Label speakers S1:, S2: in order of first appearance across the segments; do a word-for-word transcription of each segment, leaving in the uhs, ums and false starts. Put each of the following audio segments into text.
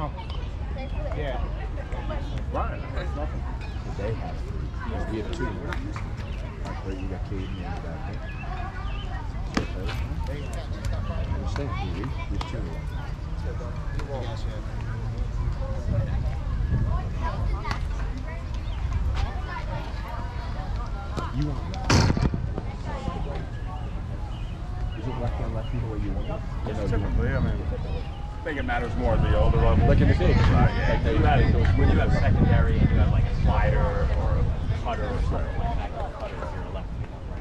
S1: Oh. Yeah.
S2: Right. That's nothing.
S3: But they have three. Yeah, we have two. Like, where you got Katie and you got me. I understand. We, we have two. You want that? Is it left hand, lefty the way you want it?
S2: Yeah, no, typically, I mean, I think it matters more at the older level.
S3: Like in the big,
S2: right? Yeah.
S4: Like you have, when you have secondary and you have like a slider or a cutter or something like that, your cutter is your lefty.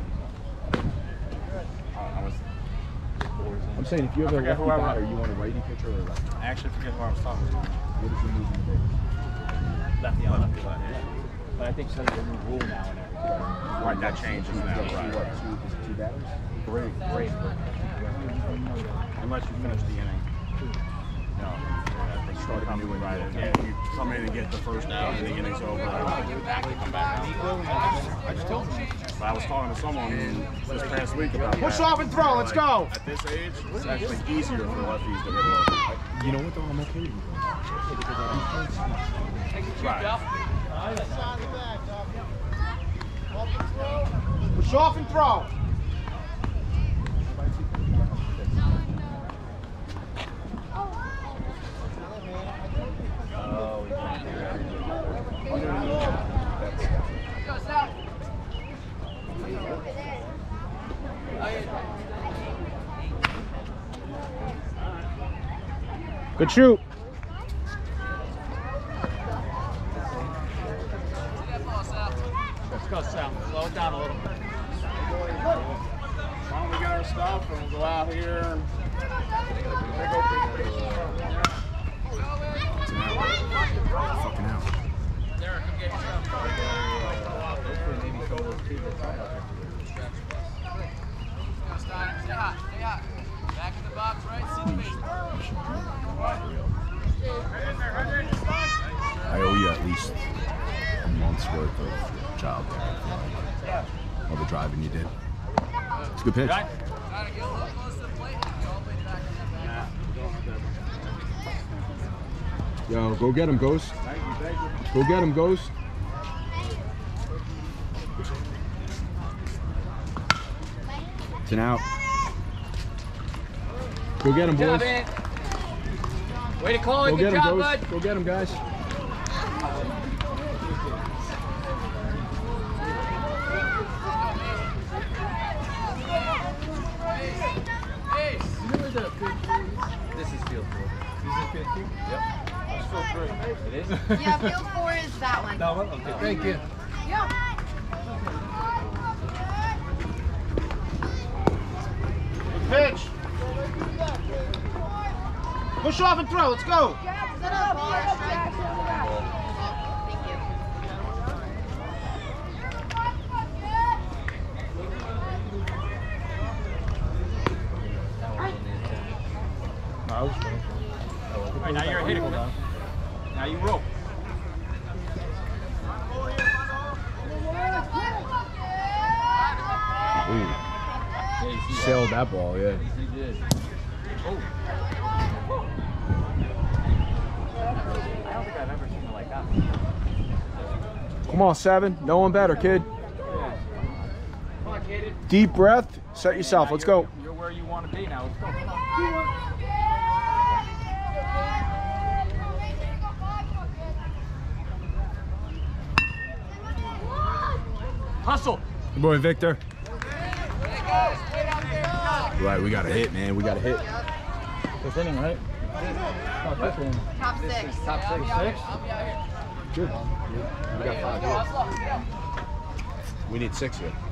S2: I was,
S3: I'm saying if you have a lefty batter, you want a righty pitcher or a lefty?
S2: I actually forget who I was talking to.
S3: What is he moving the big?
S4: Lefty on lefty left. But I think because of the new rule now and everything.
S2: Right, that changes now.
S3: Right.
S2: Right.
S3: What, two, is it two batters?
S2: Great, great. Unless you finish the inning. No. Yeah, they start a new inning. Right. Yeah, you come in and get the first out and the inning's over. I don't have to come back out. I just told you. But I was talking to someone this past week about that.
S1: Push off and throw. Let's
S2: Like,
S1: go.
S2: At this age, it's actually easier for lefties to hit lefties.
S3: You know what though? I'm okay with it.
S2: Right.
S1: Push off and throw.
S4: Oh, we can't do that.
S1: Good shoot.
S4: Let's go, Sal. Slow it down a little.
S2: Why don't we get our stuff and we'll go out here and
S3: Fucking out.
S4: Derek, come get your stuff. Hopefully maybe show those two that's out there.
S5: Stay hot, stay hot. Back in the box, right? See the base.
S3: I owe you at least a month's worth of job there. All the driving you did. It's a good pitch.
S5: Trying to get a little close to the plate. You all play back in the
S3: Yo, go get him, Ghost.
S2: thank you, thank you.
S3: Go get him, Ghost. It's an out. Go get him,
S4: Good job,
S3: boys.
S4: man. Way to call it.
S3: Go
S4: Good
S3: get him,
S4: job,
S3: Ghost.
S4: bud.
S3: Go get him, guys.
S4: This is field four. This is field two? Yep. That's field three. It is?
S6: Yeah, field four is that one.
S4: That one? Okay, thank you.
S6: Yeah.
S1: Pitch. Push off and throw. Let's go.
S6: Set up, ball or strike. Thank you.
S4: All right, now you're a hitter. Now you roll.
S3: Ooh. Sailed that ball, yeah.
S4: He did. Oh. I don't think I've ever seen it like that.
S1: Come on, seven. No one better, kid.
S4: Yeah. Come on, kid.
S1: Deep breath. Set yourself. Let's go.
S4: You're where you want to be now. Let's go. Come on. Hustle.
S3: Good boy, Victor. Right, we got a hit, man. We got a hit.
S4: Fifth inning, right?
S6: Top six.
S4: Top six. Six?
S3: Good. We got five. Yeah. We need six here.